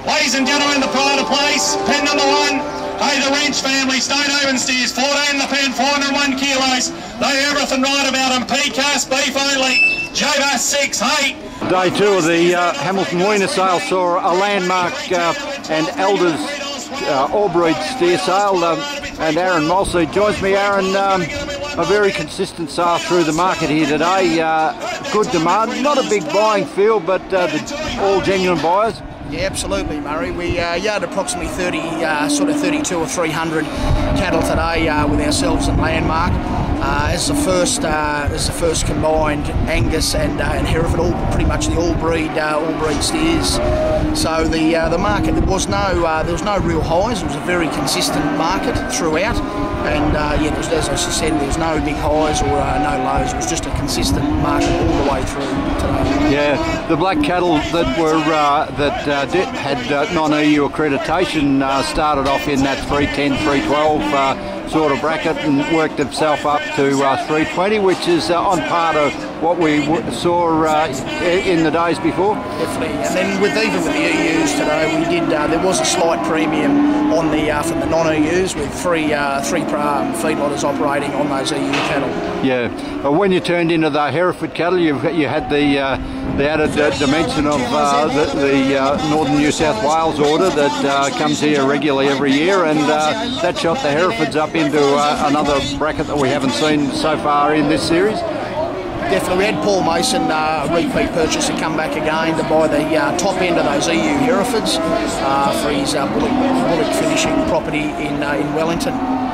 Ladies and gentlemen, the pride of place, pen number 1. Hey, the Wrench family, Stone Oven Steers, 14 the pen, 401 kilos. They everything right about them. PCAS, beef only. J-Bass 6, hey. Day 2 of the Hamilton Weaner sale saw a landmark and Elders all-breed steer sale, and Aaron Mulsey joins me. Aaron, a very consistent sale through the market here today. Good demand, not a big buying field, but all genuine buyers. Yeah, absolutely, Murray. We yard approximately 32 or 300 cattle today with ourselves and Landmark. As the first combined Angus and Hereford, all pretty much the all breed steers. So the market, there was no real highs. It was a very consistent market throughout, and yeah, there was, as I said, there was no big highs or no lows. It was just a consistent market all the way through today. Yeah, the black cattle that were had non-EU accreditation started off in that 310, 312 sort of bracket and worked itself up to 320, which is on par to what we saw in the days before. Definitely, and then even with the EUs today, we did. There was a slight premium on the from the non-EUs with three feedlotters operating on those EU cattle. Yeah, when you turned into the Hereford cattle, you had the added dimension of the Northern New South Wales order that comes here regularly every year, and that shot the Herefords up into another bracket that we haven't seen so far in this series. Definitely, we had Paul Mason, a repeat purchaser, come back again to buy the top end of those EU Herefords for his bullock finishing property in Wellington.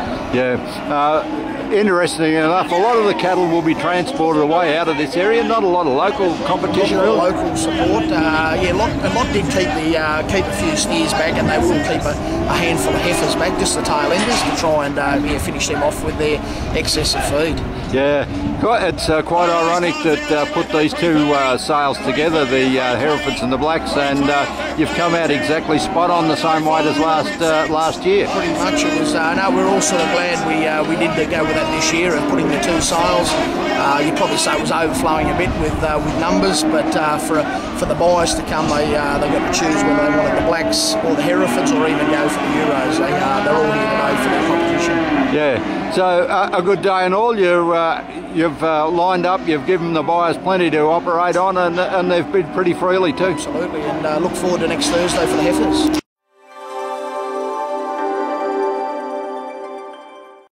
Yeah. Interesting enough, a lot of the cattle will be transported away out of this area. Not a lot of local competition. A lot of local support. Yeah, a lot did keep a few steers back, and they will keep a handful of heifers back, just the tail enders, to try and finish them off with their excess of feed. Yeah, it's quite ironic that put these two sales together, the Herefords and the Blacks, and you've come out exactly spot on the same weight as last year. Pretty much. It was. No, we're all sort of glad we did go with that this year of putting the two sales. You'd probably say it was overflowing a bit with numbers, but for the buyers to come, they got to choose whether they wanted the Blacks or the Herefords, or even go for the Euros. They're all here today for their competition. Yeah, so a good day and all. You've lined up, you've given the buyers plenty to operate on, and they've bid pretty freely too. Absolutely, and look forward to next Thursday for the heifers.